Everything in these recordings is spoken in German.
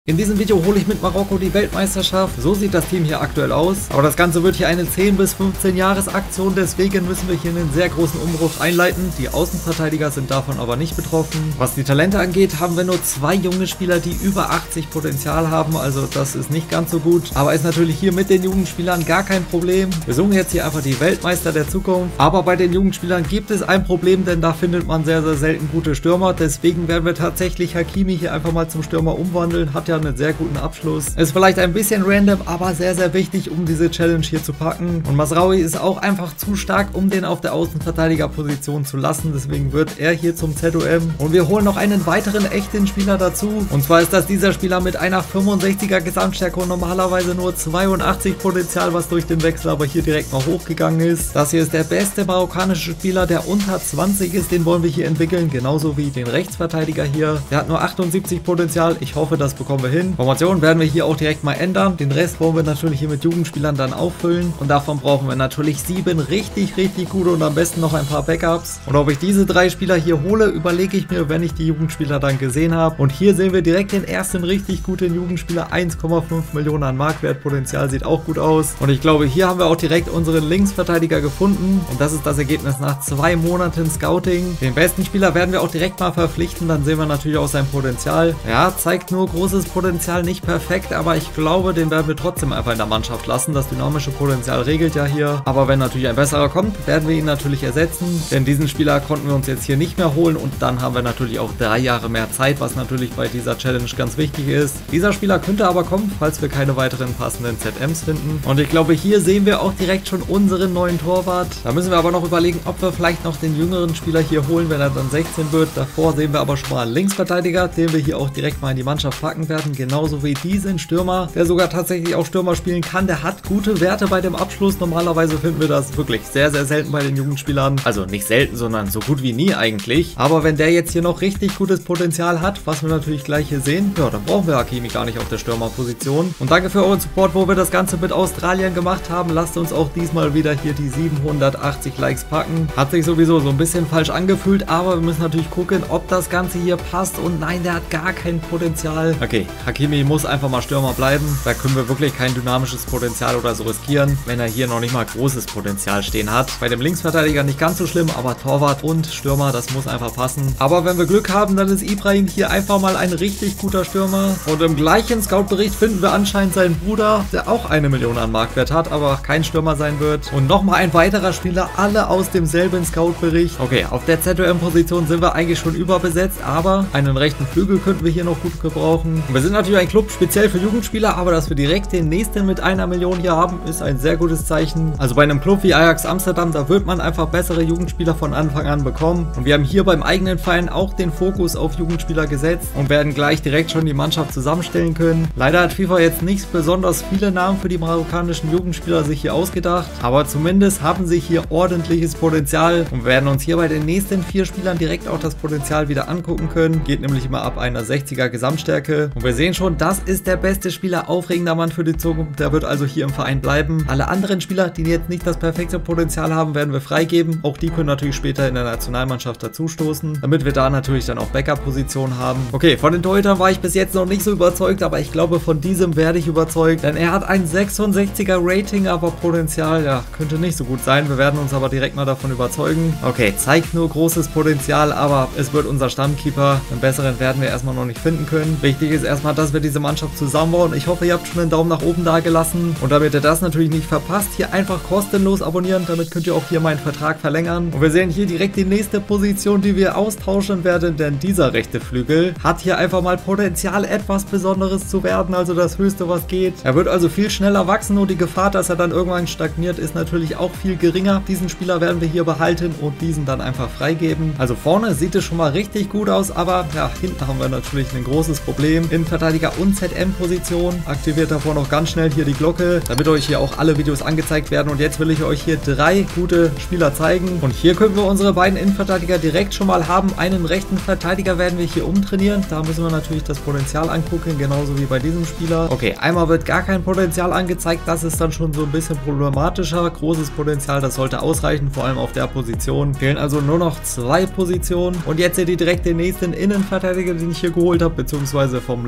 In diesem Video hole ich mit Marokko die Weltmeisterschaft. So sieht das Team hier aktuell aus. Aber das Ganze wird hier eine 10 bis 15 Jahres-Aktion. Deswegen müssen wir hier einen sehr großen Umbruch einleiten. Die Außenverteidiger sind davon aber nicht betroffen. Was die Talente angeht, haben wir nur 2 junge Spieler, die über 80 Potenzial haben. Also das ist nicht ganz so gut. Aber ist natürlich hier mit den Jugendspielern gar kein Problem. Wir suchen jetzt hier einfach die Weltmeister der Zukunft. Aber bei den Jugendspielern gibt es ein Problem, denn da findet man sehr, sehr selten gute Stürmer. Deswegen werden wir tatsächlich Hakimi hier einfach mal zum Stürmer umwandeln. Hat ja einen sehr guten Abschluss. Ist vielleicht ein bisschen random, aber sehr, sehr wichtig, um diese Challenge hier zu packen. Und Mazraoui ist auch einfach zu stark, um den auf der Außenverteidigerposition zu lassen. Deswegen wird er hier zum ZOM. Und wir holen noch einen weiteren echten Spieler dazu. Und zwar ist das dieser Spieler mit einer 65er Gesamtstärke und normalerweise nur 82 Potenzial, was durch den Wechsel aber hier direkt mal hochgegangen ist. Das hier ist der beste marokkanische Spieler, der unter 20 ist. Den wollen wir hier entwickeln. Genauso wie den Rechtsverteidiger hier. Der hat nur 78 Potenzial. Ich hoffe, das bekommen wir hin. Formation werden wir hier auch direkt mal ändern. Den Rest wollen wir natürlich hier mit Jugendspielern dann auffüllen. Und davon brauchen wir natürlich 7 richtig gute und am besten noch ein paar Backups. Und ob ich diese 3 Spieler hier hole, überlege ich mir, wenn ich die Jugendspieler dann gesehen habe. Und hier sehen wir direkt den ersten richtig guten Jugendspieler. 1,5 Millionen an Marktwertpotenzial, sieht auch gut aus. Und ich glaube, hier haben wir auch direkt unseren Linksverteidiger gefunden. Und das ist das Ergebnis nach 2 Monaten Scouting. Den besten Spieler werden wir auch direkt mal verpflichten. Dann sehen wir natürlich auch sein Potenzial. Ja, zeigt nur großes Potenzial, nicht perfekt, aber ich glaube, den werden wir trotzdem einfach in der Mannschaft lassen. Das dynamische Potenzial regelt ja hier. Aber wenn natürlich ein besserer kommt, werden wir ihn natürlich ersetzen. Denn diesen Spieler konnten wir uns jetzt hier nicht mehr holen und dann haben wir natürlich auch 3 Jahre mehr Zeit, was natürlich bei dieser Challenge ganz wichtig ist. Dieser Spieler könnte aber kommen, falls wir keine weiteren passenden ZMs finden. Und ich glaube, hier sehen wir auch direkt schon unseren neuen Torwart. Da müssen wir aber noch überlegen, ob wir vielleicht noch den jüngeren Spieler hier holen, wenn er dann 16 wird. Davor sehen wir aber schon mal einen Linksverteidiger, den wir hier auch direkt mal in die Mannschaft packen werden. Genauso wie diesen Stürmer, der sogar tatsächlich auch Stürmer spielen kann. Der hat gute Werte bei dem Abschluss. Normalerweise finden wir das wirklich sehr, sehr selten bei den Jugendspielern. Also nicht selten, sondern so gut wie nie eigentlich. Aber wenn der jetzt hier noch richtig gutes Potenzial hat, was wir natürlich gleich hier sehen, ja, dann brauchen wir Hakimi gar nicht auf der Stürmerposition. Und danke für euren Support, wo wir das Ganze mit Australien gemacht haben. Lasst uns auch diesmal wieder hier die 780 Likes packen. Hat sich sowieso so ein bisschen falsch angefühlt, aber wir müssen natürlich gucken, ob das Ganze hier passt. Und nein, der hat gar kein Potenzial. Okay, Hakimi muss einfach mal Stürmer bleiben. Da können wir wirklich kein dynamisches Potenzial oder so riskieren, wenn er hier noch nicht mal großes Potenzial stehen hat. Bei dem Linksverteidiger nicht ganz so schlimm, aber Torwart und Stürmer, das muss einfach passen. Aber wenn wir Glück haben, dann ist Ibrahim hier einfach mal ein richtig guter Stürmer. Und im gleichen Scout-Bericht finden wir anscheinend seinen Bruder, der auch 1 Million an Marktwert hat, aber kein Stürmer sein wird. Und nochmal ein weiterer Spieler, alle aus demselben Scout-Bericht. Okay, auf der ZOM-Position sind wir eigentlich schon überbesetzt, aber einen rechten Flügel könnten wir hier noch gut gebrauchen. Und wir sind natürlich ein Club speziell für Jugendspieler, aber dass wir direkt den nächsten mit 1 Million hier haben, ist ein sehr gutes Zeichen. Also bei einem Club wie Ajax Amsterdam, da wird man einfach bessere Jugendspieler von Anfang an bekommen. Und wir haben hier beim eigenen Verein auch den Fokus auf Jugendspieler gesetzt und werden gleich direkt schon die Mannschaft zusammenstellen können. Leider hat FIFA jetzt nicht besonders viele Namen für die marokkanischen Jugendspieler sich hier ausgedacht, aber zumindest haben sie hier ordentliches Potenzial und werden uns hier bei den nächsten 4 Spielern direkt auch das Potenzial wieder angucken können. Geht nämlich immer ab einer 60er Gesamtstärke. Und wir sehen schon, das ist der beste Spieler, aufregender Mann für die Zukunft. Der wird also hier im Verein bleiben. Alle anderen Spieler, die jetzt nicht das perfekte Potenzial haben, werden wir freigeben. Auch die können natürlich später in der Nationalmannschaft dazustoßen, damit wir da natürlich dann auch Backup-Positionen haben. Okay, von den Torhütern war ich bis jetzt noch nicht so überzeugt, aber ich glaube, von diesem werde ich überzeugt, denn er hat ein 66er Rating, aber Potenzial, ja, könnte nicht so gut sein. Wir werden uns aber direkt mal davon überzeugen. Okay, zeigt nur großes Potenzial, aber es wird unser Stammkeeper. Einen besseren werden wir erstmal noch nicht finden können. Wichtig ist erstmal, dass wir diese Mannschaft zusammenbauen. Ich hoffe, ihr habt schon einen Daumen nach oben da gelassen. Und damit ihr das natürlich nicht verpasst, hier einfach kostenlos abonnieren. Damit könnt ihr auch hier meinen Vertrag verlängern. Und wir sehen hier direkt die nächste Position, die wir austauschen werden, denn dieser rechte Flügel hat hier einfach mal Potenzial, etwas Besonderes zu werden, also das Höchste, was geht. Er wird also viel schneller wachsen und die Gefahr, dass er dann irgendwann stagniert, ist natürlich auch viel geringer. Diesen Spieler werden wir hier behalten und diesen dann einfach freigeben. Also vorne sieht es schon mal richtig gut aus, aber ja, hinten haben wir natürlich ein großes Problem. Innenverteidiger und ZM-Position. Aktiviert davor noch ganz schnell hier die Glocke, damit euch hier auch alle Videos angezeigt werden. Und jetzt will ich euch hier 3 gute Spieler zeigen. Und hier können wir unsere beiden Innenverteidiger direkt schon mal haben. Einen rechten Verteidiger werden wir hier umtrainieren. Da müssen wir natürlich das Potenzial angucken, genauso wie bei diesem Spieler. Okay, einmal wird gar kein Potenzial angezeigt. Das ist dann schon so ein bisschen problematischer. Großes Potenzial, das sollte ausreichen, vor allem auf der Position. Fehlen also nur noch 2 Positionen. Und jetzt seht ihr direkt den nächsten Innenverteidiger, den ich hier geholt habe, beziehungsweise vom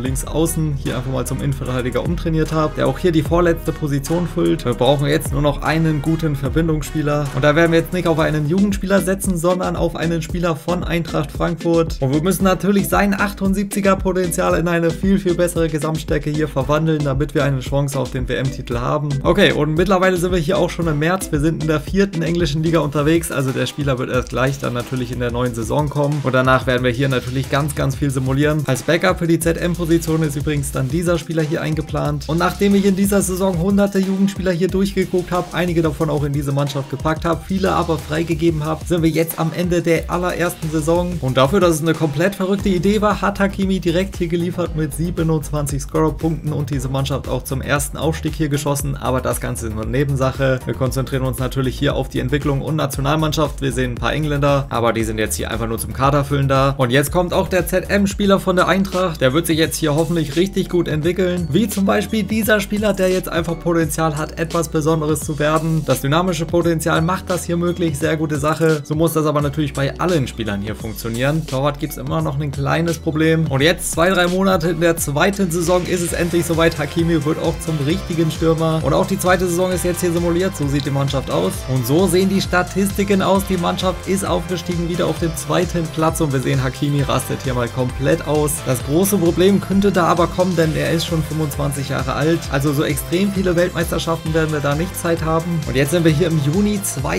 links außen hier einfach mal zum Innenverteidiger umtrainiert habe, der auch hier die vorletzte Position füllt. Wir brauchen jetzt nur noch einen guten Verbindungsspieler und da werden wir jetzt nicht auf einen Jugendspieler setzen, sondern auf einen Spieler von Eintracht Frankfurt. Und wir müssen natürlich sein 78er Potenzial in eine viel, viel bessere Gesamtstärke hier verwandeln, damit wir eine Chance auf den WM-Titel haben. Okay, und mittlerweile sind wir hier auch schon im März. Wir sind in der 4. englischen Liga unterwegs, also der Spieler wird erst gleich dann natürlich in der neuen Saison kommen. Und danach werden wir hier natürlich ganz, ganz viel simulieren. Als Backup für die ZM-Position ist übrigens dann dieser Spieler hier eingeplant. Und nachdem ich in dieser Saison hunderte Jugendspieler hier durchgeguckt habe, einige davon auch in diese Mannschaft gepackt habe, viele aber freigegeben habe, sind wir jetzt am Ende der allerersten Saison. Und dafür, dass es eine komplett verrückte Idee war, hat Hakimi direkt hier geliefert mit 27 Scorer-Punkten und diese Mannschaft auch zum ersten Aufstieg hier geschossen. Aber das Ganze ist nur Nebensache. Wir konzentrieren uns natürlich hier auf die Entwicklung und Nationalmannschaft. Wir sehen ein paar Engländer, aber die sind jetzt hier einfach nur zum Kaderfüllen da. Und jetzt kommt auch der ZM-Spieler von der Eintracht. Der wird sich jetzt hier hoffentlich richtig gut entwickeln. Wie zum Beispiel dieser Spieler, der jetzt einfach Potenzial hat, etwas Besonderes zu werden. Das dynamische Potenzial macht das hier möglich. Sehr gute Sache. So muss das aber natürlich bei allen Spielern hier funktionieren. Torwart gibt es immer noch ein kleines Problem. Und jetzt 2-3 Monate in der zweiten Saison ist es endlich soweit. Hakimi wird auch zum richtigen Stürmer. Und auch die zweite Saison ist jetzt hier simuliert. So sieht die Mannschaft aus. Und so sehen die Statistiken aus. Die Mannschaft ist aufgestiegen, wieder auf dem zweiten Platz. Und wir sehen, Hakimi rastet hier mal komplett aus. Das große Problem könnte da aber kommen, denn er ist schon 25 Jahre alt. Also so extrem viele Weltmeisterschaften werden wir da nicht Zeit haben. Und jetzt sind wir hier im Juni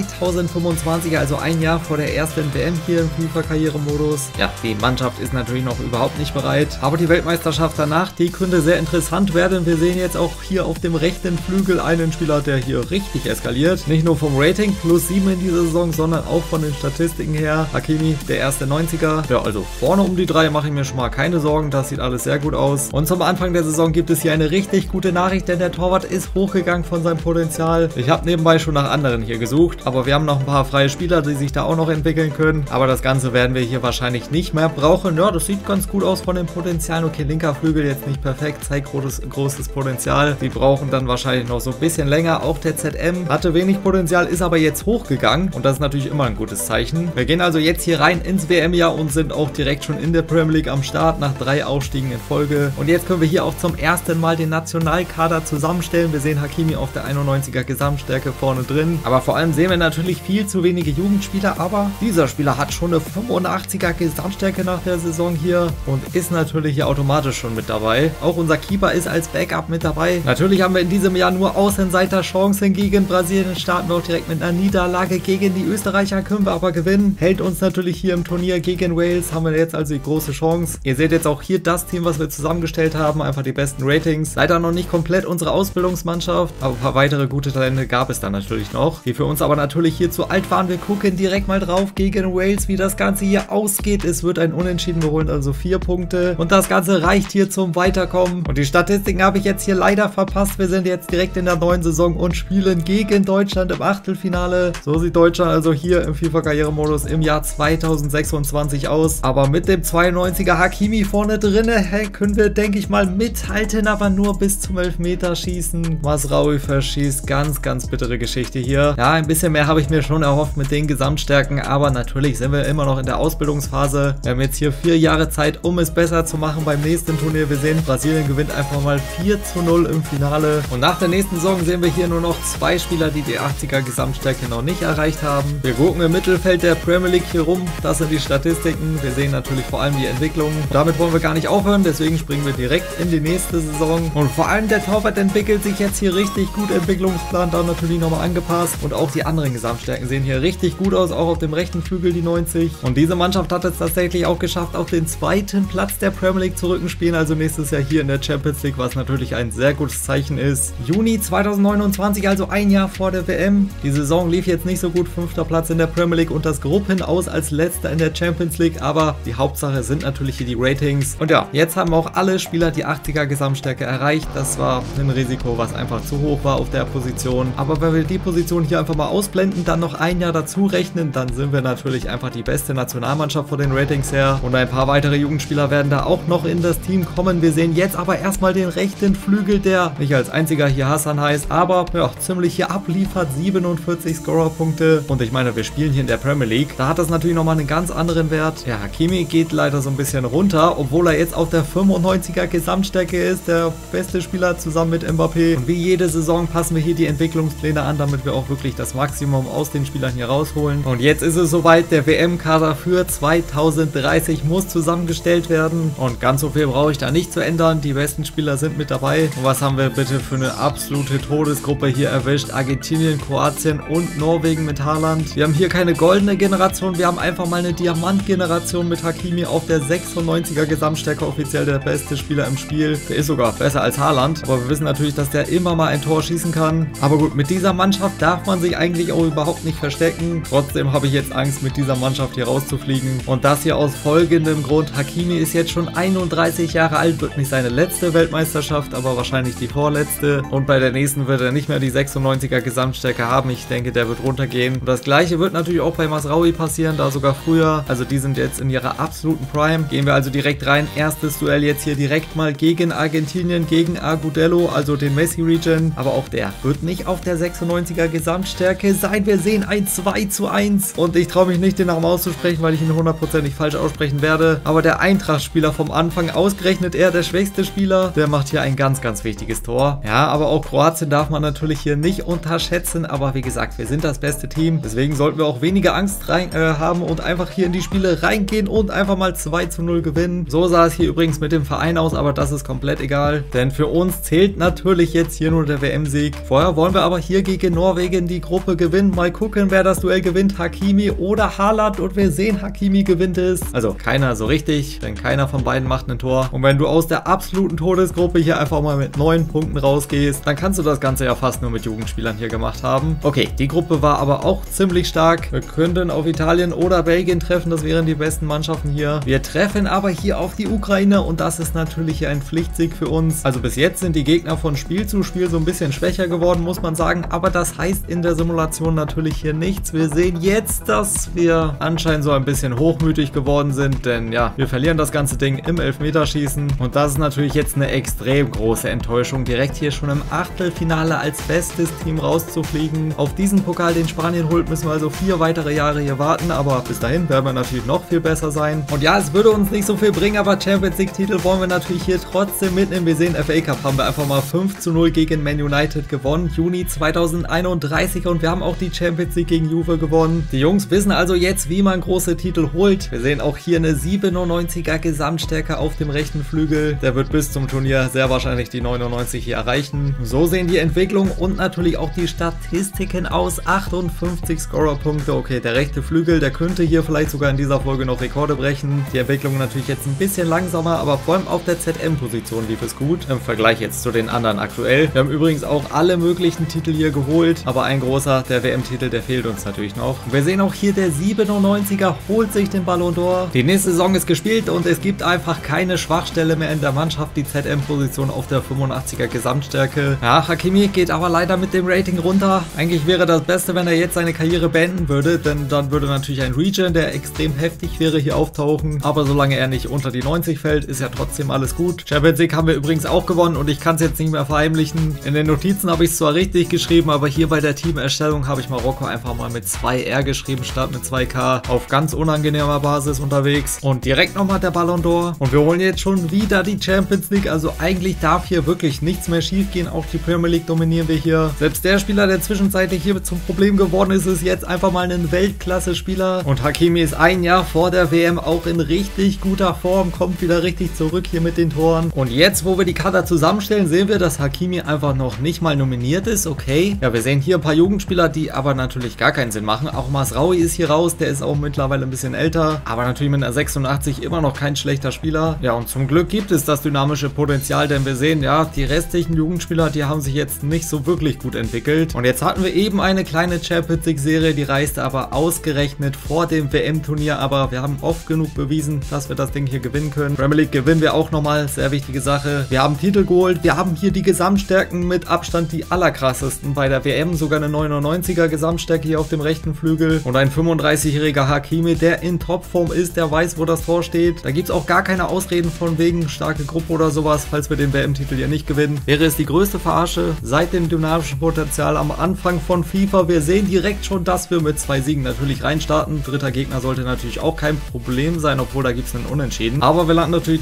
2025, also ein Jahr vor der ersten WM hier im FIFA-Karrieremodus. Ja, die Mannschaft ist natürlich noch überhaupt nicht bereit. Aber die Weltmeisterschaft danach, die könnte sehr interessant werden. Wir sehen jetzt auch hier auf dem rechten Flügel einen Spieler, der hier richtig eskaliert. Nicht nur vom Rating +7 in dieser Saison, sondern auch von den Statistiken her. Hakimi, der erste 90er. Ja, also vorne um die 3 mache ich mir schon mal keine Sorgen. Das sieht alles sehr gut aus. Und zum Anfang der Saison gibt es hier eine richtig gute Nachricht, denn der Torwart ist hochgegangen von seinem Potenzial. Ich habe nebenbei schon nach anderen hier gesucht, aber wir haben noch ein paar freie Spieler, die sich da auch noch entwickeln können. Aber das Ganze werden wir hier wahrscheinlich nicht mehr brauchen. Ja, das sieht ganz gut aus von den Potenzialen. Okay, linker Flügel jetzt nicht perfekt, zeigt großes Potenzial. Die brauchen dann wahrscheinlich noch so ein bisschen länger. Auch der ZM hatte wenig Potenzial, ist aber jetzt hochgegangen und das ist natürlich immer ein gutes Zeichen. Wir gehen also jetzt hier rein ins WM-Jahr und sind auch direkt schon in der Premier League am Start nach 3 Aufstiegen in Folge. Und jetzt können wir hier auch zum ersten Mal den Nationalkader zusammenstellen. Wir sehen Hakimi auf der 91er Gesamtstärke vorne drin. Aber vor allem sehen wir natürlich viel zu wenige Jugendspieler. Aber dieser Spieler hat schon eine 85er Gesamtstärke nach der Saison hier und ist natürlich hier automatisch schon mit dabei. Auch unser Keeper ist als Backup mit dabei. Natürlich haben wir in diesem Jahr nur Außenseiterchancen gegen Brasilien. Starten wir auch direkt mit einer Niederlage gegen die Österreicher, können wir aber gewinnen. Hält uns natürlich hier im Turnier gegen Wales, haben wir jetzt also die große Chance. Ihr seht jetzt auch hier das Team, was wir zusammengestellt haben, einfach die besten Ratings. Leider noch nicht komplett unsere Ausbildungsmannschaft, aber ein paar weitere gute Talente gab es dann natürlich noch, die für uns aber natürlich hier zu alt waren. Wir gucken direkt mal drauf gegen Wales, wie das Ganze hier ausgeht. Es wird ein Unentschieden, wir holen also 4 Punkte und das Ganze reicht hier zum Weiterkommen. Und die Statistiken habe ich jetzt hier leider verpasst. Wir sind jetzt direkt in der neuen Saison und spielen gegen Deutschland im Achtelfinale. So sieht Deutschland also hier im FIFA-Karrieremodus im Jahr 2026 aus. Aber mit dem 92er Hakimi vorne drin, können wir, denke ich mal, mithalten, aber nur bis zum Elfmeterschießen. Mazraoui verschießt. Ganz, ganz bittere Geschichte hier. Ja, ein bisschen mehr habe ich mir schon erhofft mit den Gesamtstärken, aber natürlich sind wir immer noch in der Ausbildungsphase. Wir haben jetzt hier 4 Jahre Zeit, um es besser zu machen beim nächsten Turnier. Wir sehen, Brasilien gewinnt einfach mal 4:0 im Finale. Und nach der nächsten Saison sehen wir hier nur noch 2 Spieler, die die 80er Gesamtstärke noch nicht erreicht haben. Wir gucken im Mittelfeld der Premier League hier rum. Das sind die Statistiken. Wir sehen natürlich vor allem die Entwicklung. Damit wollen wir gar nicht aufhören, deswegen springen wir direkt in die nächste Saison. Und vor allem der Torwart entwickelt sich jetzt hier richtig gut. Entwicklungsplan da natürlich nochmal angepasst. Und auch die anderen Gesamtstärken sehen hier richtig gut aus. Auch auf dem rechten Flügel die 90. Und diese Mannschaft hat es tatsächlich auch geschafft, auf den 2. Platz der Premier League zu rücken, spielen also nächstes Jahr hier in der Champions League, was natürlich ein sehr gutes Zeichen ist. Juni 2029, also ein Jahr vor der WM. Die Saison lief jetzt nicht so gut. 5. Platz in der Premier League und das Gruppenaus als letzter in der Champions League. Aber die Hauptsache sind natürlich hier die Ratings. Und ja, jetzt haben auch alle Spieler die 80er Gesamtstärke erreicht. Das war ein Risiko, was einfach zu hoch war auf der Position. Aber wenn wir die Position hier einfach mal ausblenden, dann noch ein Jahr dazu rechnen, dann sind wir natürlich einfach die beste Nationalmannschaft von den Ratings her. Und ein paar weitere Jugendspieler werden da auch noch in das Team kommen. Wir sehen jetzt aber erstmal den rechten Flügel, der nicht als einziger hier Hassan heißt, aber ja, ziemlich hier abliefert. 47 Scorer-Punkte. Und ich meine, wir spielen hier in der Premier League. Da hat das natürlich nochmal einen ganz anderen Wert. Ja, Hakimi geht leider so ein bisschen runter, obwohl er jetzt auf der 95er Gesamtstärke ist, der beste Spieler zusammen mit Mbappé. Und wie jede Saison passen wir hier die Entwicklungspläne an, damit wir auch wirklich das Maximum aus den Spielern hier rausholen. Und jetzt ist es soweit, der WM-Kader für 2030 muss zusammengestellt werden. Und ganz so viel brauche ich da nicht zu ändern. Die besten Spieler sind mit dabei. Und was haben wir bitte für eine absolute Todesgruppe hier erwischt? Argentinien, Kroatien und Norwegen mit Haaland. Wir haben hier keine goldene Generation, wir haben einfach mal eine Diamantgeneration mit Hakimi auf der 96er Gesamtstärke, offiziell der beste Spieler im Spiel. Der ist sogar besser als Haaland, aber wir wissen natürlich, dass der immer mal ein Tor schießen kann. Aber gut, mit dieser Mannschaft darf man sich eigentlich auch überhaupt nicht verstecken. Trotzdem habe ich jetzt Angst, mit dieser Mannschaft hier rauszufliegen. Und das hier aus folgendem Grund. Hakimi ist jetzt schon 31 Jahre alt, wird nicht seine letzte Weltmeisterschaft, aber wahrscheinlich die vorletzte. Und bei der nächsten wird er nicht mehr die 96er Gesamtstärke haben. Ich denke, der wird runtergehen. Und das gleiche wird natürlich auch bei Mazraoui passieren, da sogar früher. Also die sind jetzt in ihrer absoluten Prime. Gehen wir also direkt rein. Erstes Duell jetzt hier direkt mal gegen Argentinien, gegen Agudelo, also den Messi-Regen. Aber auch der wird nicht auf der 96er Gesamtstärke sein. Wir sehen ein 2:1. Und ich traue mich nicht, den Namen auszusprechen, weil ich ihn 100% falsch aussprechen werde. Aber der Eintracht-Spieler vom Anfang, ausgerechnet er, der schwächste Spieler, der macht hier ein ganz, ganz wichtiges Tor. Ja, aber auch Kroatien darf man natürlich hier nicht unterschätzen. Aber wie gesagt, wir sind das beste Team. Deswegen sollten wir auch weniger Angst haben und einfach hier in die Spiele reingehen und einfach mal 2:0 gewinnen. So sah es hier übrigens mit dem Verein aus, aber das ist komplett egal. Denn für uns zählt natürlich jetzt hier nur der WM-Sieg. Vorher wollen wir aber hier gegen Norwegen die Gruppe gewinnen. Mal gucken, wer das Duell gewinnt. Hakimi oder Haaland. Und wir sehen, Hakimi gewinnt es. Also keiner so richtig, denn keiner von beiden macht ein Tor. Und wenn du aus der absoluten Todesgruppe hier einfach mal mit 9 Punkten rausgehst, dann kannst du das Ganze ja fast nur mit Jugendspielern hier gemacht haben. Okay, die Gruppe war aber auch ziemlich stark. Wir könnten auf Italien oder Belgien treffen. Das wären die besten Mannschaften hier. Wir treffen aber hier auf die Ukraine und das ist natürlich hier ein Pflichtsieg für uns. Also bis jetzt sind die Gegner von Spiel zu Spiel so ein bisschen schwächer geworden, muss man sagen. Aber das heißt in der Simulation natürlich hier nichts. Wir sehen jetzt, dass wir anscheinend so ein bisschen hochmütig geworden sind, denn ja, wir verlieren das ganze Ding im Elfmeterschießen und das ist natürlich jetzt eine extrem große Enttäuschung, direkt hier schon im Achtelfinale als bestes Team rauszufliegen. Auf diesen Pokal, den Spanien holt, müssen wir also 4 weitere Jahre hier warten, aber bis dahin werden wir natürlich noch viel besser sein. Und ja, es würde uns nicht so viel bringen, aber Champions League Titel wollen wir natürlich hier trotzdem mitnehmen. Wir sehen, FA Cup haben wir einfach mal 5:0 gegen Man United gewonnen, Juni 2031 und wir haben auch die Champions League gegen Juve gewonnen. Die Jungs wissen also jetzt, wie man große Titel holt. Wir sehen auch hier eine 97er Gesamtstärke auf dem rechten Flügel. Der wird bis zum Turnier sehr wahrscheinlich die 99 hier erreichen. So sehen die Entwicklung und natürlich auch die Statistiken aus. 58 Scorerpunkte. Okay, der rechte Flügel, der könnte hier vielleicht sogar in dieser Folge noch Rekorde brechen. Die Entwicklung natürlich jetzt ein bisschen langsamer, aber vor allem auf der ZM-Position lief es gut. Im Vergleich jetzt zu den anderen aktuell. Wir haben übrigens auch alle möglichen Titel hier geholt, aber ein großer, der WM-Titel, der fehlt uns natürlich noch. Wir sehen auch hier, der 97er holt sich den Ballon d'Or. Die nächste Saison ist gespielt und es gibt einfach keine Schwachstelle mehr in der Mannschaft. Die ZM-Position auf der 85er Gesamtstärke. Ja, Hakimi geht aber leider mit dem Rating runter. Eigentlich wäre das Beste, wenn er jetzt seine Karriere beenden würde, denn dann würde natürlich ein Regen, der extrem heftig wäre, hier auftauchen. Aber solange er nicht unter die 90 fällt, ist ja trotzdem alles gut. Champions League haben wir übrigens auch gewonnen und ich kann es jetzt nicht mehr verheimlichen. In den Notizen habe ich es zwar richtig geschrieben, aber hier bei der Teamerstellung habe ich Marokko einfach mal mit 2R geschrieben, statt mit 2K. Auf ganz unangenehmer Basis unterwegs. Und direkt nochmal der Ballon d'Or. Und wir holen jetzt schon wieder die Champions League. Also eigentlich darf hier wirklich nichts mehr schief gehen. Auch die Premier League dominieren wir hier. Selbst der Spieler, der zwischenzeitlich hier zum Problem geworden ist, ist jetzt einfach mal ein Weltklasse-Spieler. Und Hakimi ist ein Jahr vor der WM auch in richtig guter Form. Kommt wieder richtig zurück hier mit den Toren. Und jetzt, wo wir die Kader zusammenstellen, sehen wir, dass Hakimi einfach noch nicht mal nominiert ist. Okay. Ja, wir sehen hier ein paar Jugendspieler, die aber natürlich gar keinen Sinn machen. Auch Mazraoui ist hier raus. Der ist auch mittlerweile ein bisschen älter. Aber natürlich mit einer 86 immer noch kein schlechter Spieler. Ja, und zum Glück gibt es das dynamische Potenzial, denn wir sehen, ja, die restlichen Jugendspieler, die haben sich jetzt nicht so wirklich gut entwickelt. Und jetzt hatten wir eben eine kleine Champions League Serie, die reiste aber ausgerechnet vor dem WM-Turnier. Aber wir haben oft genug bewiesen, dass wir das Ding hier gewinnen können. Premier League gewinnen wir auch nochmal, sehr wichtige Sache. Wir haben Titel geholt, wir haben hier die Gesamtstärken mit Abstand die allerkrassesten bei der WM. Sogar eine 99er Gesamtstärke hier auf dem rechten Flügel. Und ein 35-jähriger Hakimi, der in Topform ist, der weiß, wo das Tor steht. Da gibt es auch gar keine Ausreden von wegen starke Gruppe oder sowas, falls wir den WM-Titel hier nicht gewinnen. Wäre es die größte Verarsche seit dem dynamischen Potenzial am Anfang von FIFA. Wir sehen direkt schon, dass wir mit 2 Siegen natürlich reinstarten. Dritter Gegner sollte natürlich auch kein Problem sein, obwohl da gibt es einen Unentschieden. Aber wir landen natürlich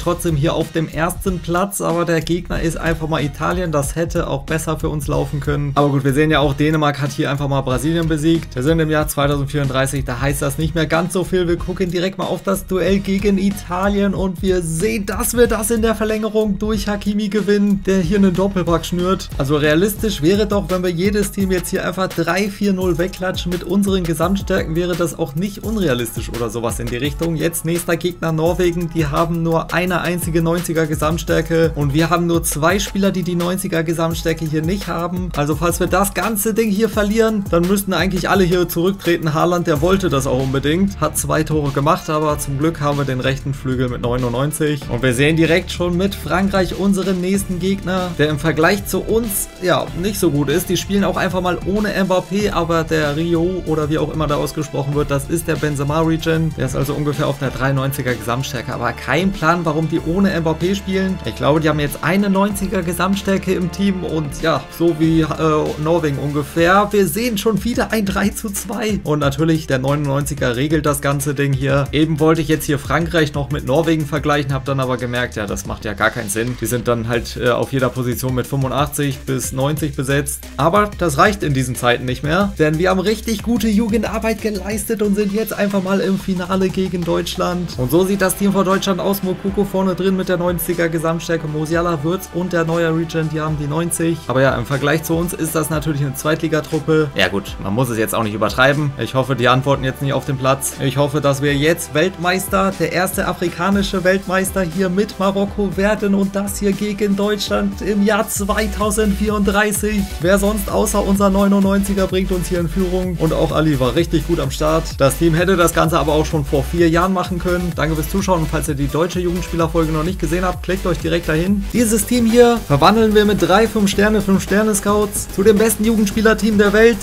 trotzdem hier auf dem ersten Platz, aber der Gegner ist einfach mal Italien. Das hätte auch besser für uns laufen können. Aber gut, wir sehen ja auch, Dänemark hat hier einfach mal Brasilien besiegt. Wir sind im Jahr 2034, da heißt das nicht mehr ganz so viel. Wir gucken direkt mal auf das Duell gegen Italien und wir sehen, dass wir das in der Verlängerung durch Hakimi gewinnen, der hier einen Doppelpack schnürt. Also realistisch wäre doch, wenn wir jedes Team jetzt hier einfach 3-4-0 wegklatschen mit unseren Gesamtstärken, wäre das auch nicht unrealistisch oder sowas in die Richtung. Jetzt nächster Gegner Norwegen, die haben nur eine einzige 90er Gesamtstärke und wir haben nur 2 Spieler, die die 90er Gesamtstärke hier nicht haben. Also falls wir das ganze Ding hier verlieren, dann müssten eigentlich alle hier zurücktreten. Haaland, der wollte das auch unbedingt, hat 2 Tore gemacht, aber zum Glück haben wir den rechten Flügel mit 99 und wir sehen direkt schon mit Frankreich unseren nächsten Gegner, der im Vergleich zu uns ja nicht so gut ist. Die spielen auch einfach mal ohne Mbappé, aber der Rio oder wie auch immer da ausgesprochen wird, das ist der Benzema-Regen. Der ist also ungefähr auf der 93er Gesamtstärke, aber kein Plan, warum die ohne Mbappé spielen. Ich glaube, die haben jetzt eine 90er Gesamtstärke im Team und ja, so wie Norwegen ungefähr. Wir sehen schon wieder ein 3:2 und natürlich der 99er regelt das ganze Ding hier. Eben wollte ich jetzt hier Frankreich noch mit Norwegen vergleichen, habe dann aber gemerkt, ja, das macht ja gar keinen Sinn. Die sind dann halt auf jeder Position mit 85 bis 90 besetzt. Aber das reicht in diesen Zeiten nicht mehr, denn wir haben richtig gute Jugendarbeit geleistet und sind jetzt einfach mal im Finale gegen Deutschland. Und so sieht das Team von Deutschland aus. Moukoko vorne drin mit der 90er Gesamtstärke, Musiala, Würz und der neue Regen, die haben die 90. Aber ja, im Vergleich zu uns ist das natürlich eine Zweitligatruppe. Ja gut, man muss es jetzt auch nicht übertreiben. Ich hoffe, die antworten jetzt nicht auf den Platz. Ich hoffe, dass wir jetzt Weltmeister, der erste afrikanische Weltmeister hier mit Marokko werden und das hier gegen Deutschland im Jahr 2034. Wer sonst außer unser 99er bringt uns hier in Führung und auch Ali war richtig gut am Start. Das Team hätte das Ganze aber auch schon vor 4 Jahren machen können. Danke fürs Zuschauen und falls ihr die deutsche Jugendspielerfolge noch nicht gesehen habt, klickt euch direkt dahin. Dieses Team hier verwandeln wir mit 3 5-Sterne-Scouts zu dem besten Jugendspielerteam der Welt.